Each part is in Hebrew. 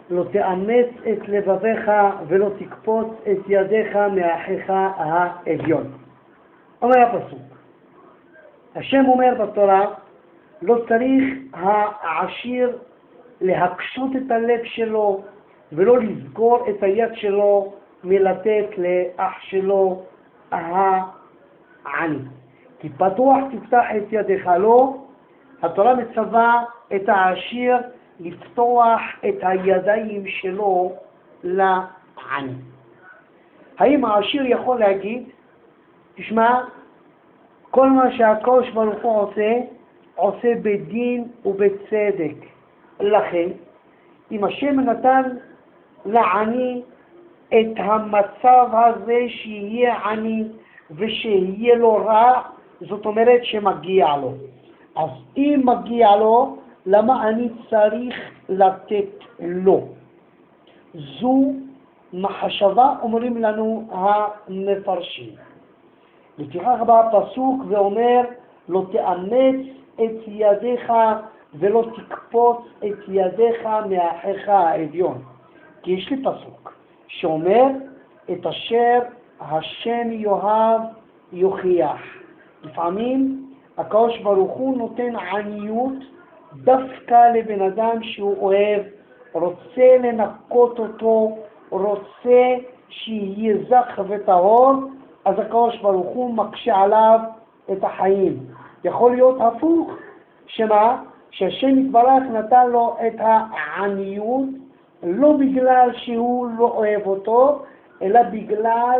לא תאמץ את לבביך ולא תקפוץ את ידיך מאחיך האביון. אומר הפסוק, השם אומר בתורה, לא צריך העשיר להקשות את הלב שלו ולא לסגור את היד שלו מלתת לאח שלו העני. כי פתוח תפתח את ידיך לו, התורה מצווה את העשיר לפתוח את הידיים שלו לעני. האם העשיר יכול להגיד, תשמע, כל מה שהקדוש ברוך הוא עושה בדין ובצדק. לכן, אם השם נתן לעני את המצב הזה שיהיה עני ושיהיה לו רע, זאת אומרת שמגיע לו. אז אם מגיע לו, למה אני צריך לתת לו? זו מחשבה, אומרים לנו המפרשים. לפיכך בא הפסוק ואומר, לא תאמץ את ידיך ולא תקפוץ את ידיך מאחיך האביון. כי יש לי פסוק שאומר, את אשר השם יאהב יוכיח. לפעמים הקדוש ברוך הוא נותן עניות דווקא לבן אדם שהוא אוהב, רוצה לנקות אותו, רוצה שיהיה זך וטהור, אז הקדוש ברוך הוא מקשה עליו את החיים. יכול להיות הפוך, שמה? שהשם יתברך נתן לו את העניות, לא בגלל שהוא לא אוהב אותו, אלא בגלל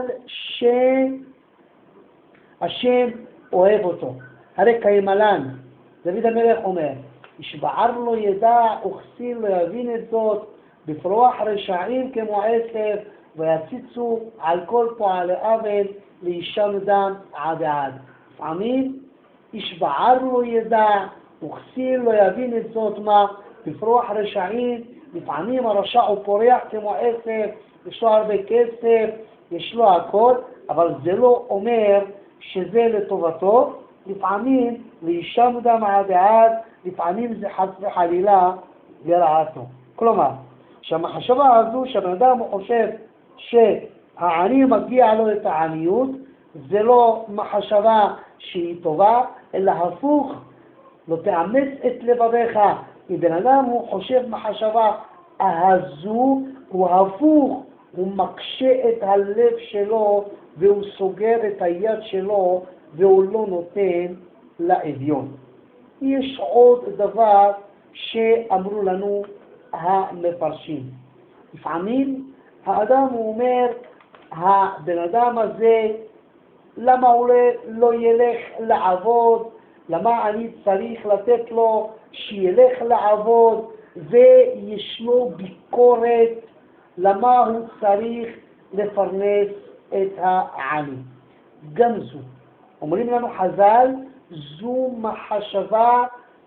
שהשם אוהב אותו. הרי כימלן, דוד המלך אומר, ישבער לו ידע וכסיל לא יבין את זאת, בפרוח רשעים כמו עשב, ויציצו על כל פועלי עוול לישם דם עד עד. לפעמים ישבער לו ידע וכסיל לא יבין את זאת, מה? בפרוח רשעים, לפעמים הרשע הוא פורח כמו עשב, יש לו הרבה כסף, יש לו הכל, אבל זה לא אומר שזה לטובתו. לפעמים לישם דם עד עד, לפעמים זה חס וחלילה לרעתו. כלומר, שהמחשבה הזו שהבן אדם חושב שהעני מגיע לו את העניות, זה לא מחשבה שהיא טובה, אלא הפוך, לא תאמץ את לבביך. אם בן אדם הוא חושב מחשבה הזו, הוא הפוך, הוא מקשה את הלב שלו והוא סוגר את היד שלו והוא לא נותן לאביון. יש עוד דבר שאמרו לנו המפרשים. לפעמים האדם הוא אומר, הבן אדם הזה, למה הוא לא ילך לעבוד? למה אני צריך לתת לו שילך לעבוד? ויש לו ביקורת למה הוא צריך לפרנס את העני. גם זו, אומרים לנו חז"ל, זו מחשבה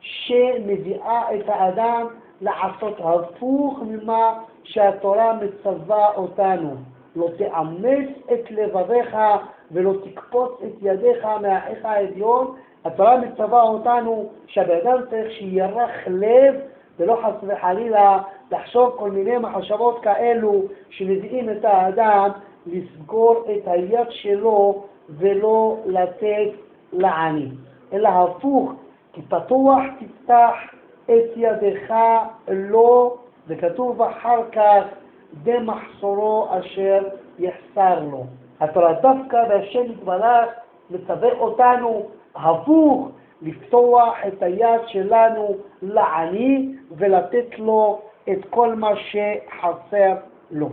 שמביאה את האדם לעשות הפוך ממה שהתורה מצווה אותנו. לא תאמץ את לבביך ולא תקפוץ את ידיך מאחיך האביון. התורה מצווה אותנו שהאדם צריך שירח לב ולא חס וחלילה לחשוב כל מיני מחשבות כאלו שמביאים את האדם לסגור את היד שלו ולא לתת לעני. אלא הפוך, כי פתוח תפתח את ידך לו, וכתוב אחר כך במחסורו אשר יחסר לו. התורה דווקא והשם יתברך מצווה אותנו הפוך, לפתוח את היד שלנו לעני ולתת לו את כל מה שחסר לו.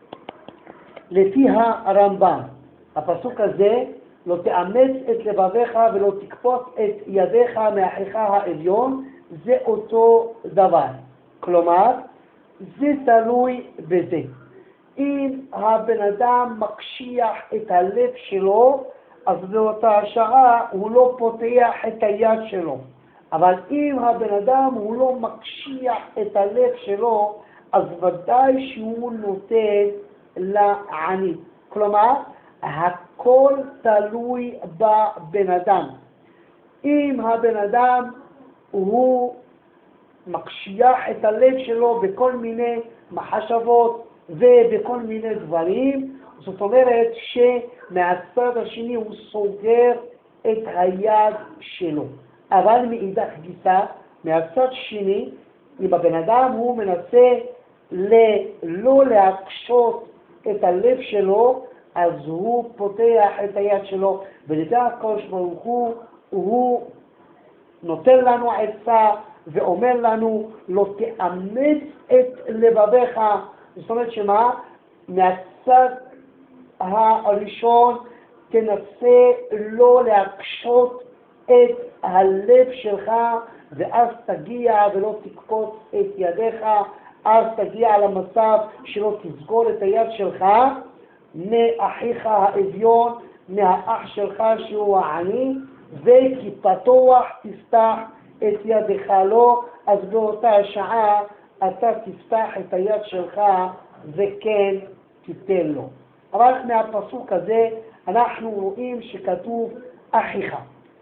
לפי הרמב"ם, הפסוק הזה, לא תאמץ את לבביך ולא תקפוץ את ידיך מאחיך האביון, זה אותו דבר. כלומר, זה תלוי בזה. אם הבן אדם מקשיח את הלב שלו, אז באותה שעה הוא לא פותח את היד שלו. אבל אם הבן אדם הוא לא מקשיח את הלב שלו, אז ודאי שהוא נותן לעני. כלומר, הכל תלוי בבן אדם. אם הבן אדם הוא מקשיח את הלב שלו בכל מיני במחשבות ובכל מיני דברים. זאת אומרת שמהצד השני הוא סוגר את היד שלו. אבל מאידך גיסא, מהצד שני, אם הבן אדם הוא מנסה לא להקשות את הלב שלו, אז הוא פותח את היד שלו, ולדעת הקדוש ברוך הוא נותן לנו עצה ואומר לנו לא תאמץ את לבביך. זאת אומרת שמה? מהצד הראשון תנסה לא להקשות את הלב שלך, ואז תגיע ולא תקפוץ את ידיך, אז תגיע למצב שלא תסגור את היד שלך מאחיך האביון, מהאח שלך שהוא העני, וכי פתוח תפתח את ידך לו, אז באותה שעה אתה תפתח את היד שלך וכן תיתן לו. אבל מהפסוק הזה אנחנו רואים שכתוב אחיך,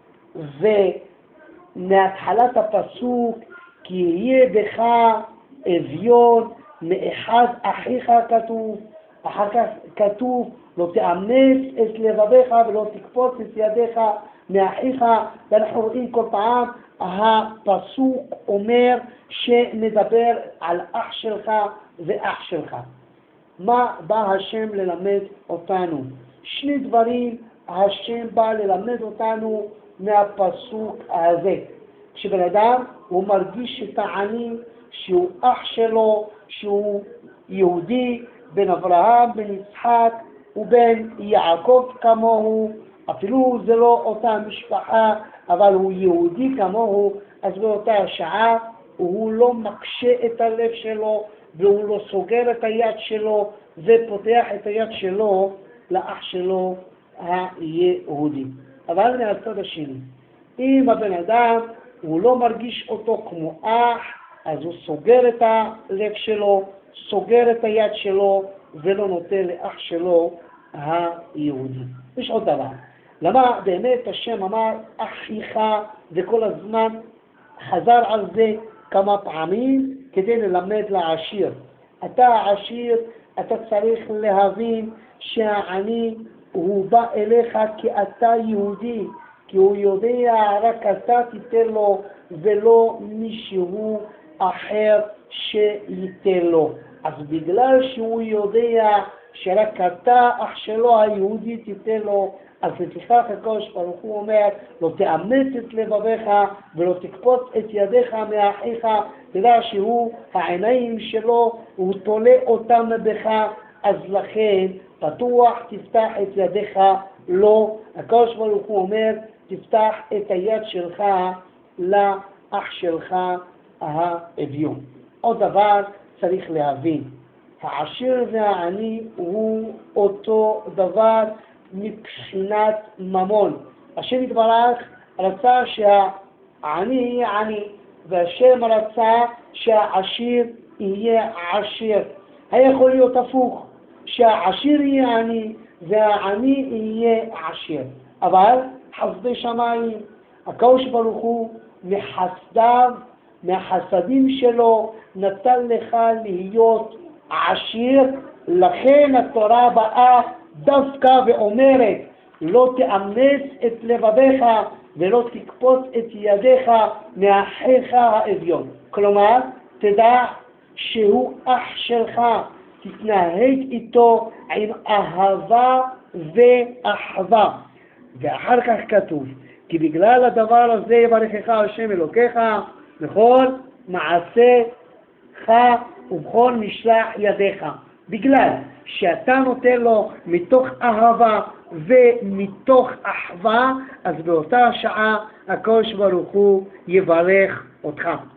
ומהתחלת הפסוק כי יהיה בך אביון מאחד אחיך כתוב, אחר כך כתוב לא תאמץ את לבביך ולא תקפוץ את ידיך מאחיך, ואנחנו רואים כל פעם הפסוק אומר שנדבר על אח שלך ואח שלך. מה בא השם ללמד אותנו? שני דברים השם בא ללמד אותנו מהפסוק הזה. כשבן אדם הוא מרגיש את העני שהוא אח שלו, שהוא יהודי, בן אברהם, בן יצחק ובן יעקב כמוהו, אפילו זה לא אותה משפחה, אבל הוא יהודי כמוהו, אז באותה השעה הוא לא מקשה את הלב שלו, והוא לא סוגר את היד שלו, ופותח את היד שלו לאח שלו היהודי. אבל מהצד השני, אם הבן אדם הוא לא מרגיש אותו כמו אח, אז הוא סוגר את הלב שלו, סוגר את היד שלו, ולא נותן לאח שלו היהודי. יש עוד דבר. למה באמת השם אמר אחיך, וכל הזמן חזר על זה כמה פעמים כדי ללמד לעשיר. אתה עשיר, אתה צריך להבין שהעני הוא בא אליך כי אתה יהודי, כי הוא יודע רק אתה תיתן לו ולא מישהו אחר שייתן לו. אז בגלל שהוא יודע שרק אתה אח שלו היהודי תיתן לו, אז לפיכך הקדוש ברוך הוא אומר לא תאמץ את לבביך ולא תקפוץ את ידיך מאחיך, תדע שהוא העיניים שלו הוא תולה אותם בך, אז לכן פתוח תפתח את ידיך לו. הקדוש ברוך הוא אומר תפתח את היד שלך לאח שלך האביון. עוד דבר צריך להבין, העשיר והעני הוא אותו דבר מבחינת ממון. השם יתברך רצה שהעני יהיה עני, והשם רצה שהעשיר יהיה עשיר. היה יכול להיות הפוך, שהעשיר יהיה עני והעני יהיה עשיר. אבל חסדי שמיים, הקדוש ברוך הוא מחסדיו, מהחסדים שלו נתן לך להיות עשיר. לכן התורה באה דווקא ואומרת לא תאמץ את לבביך ולא תקפוץ את ידיך מאחיך האביון. כלומר, תדע שהוא אח שלך, תתנהג איתו עם אהבה ואחווה. ואחר כך כתוב כי בגלל הדבר הזה יברכך השם אלוקיך בכל מעשיך ובכל משלח ידיך. בגלל שאתה נותן לו מתוך אהבה ומתוך אחווה, אז באותה שעה הקדוש ברוך הוא יברך אותך.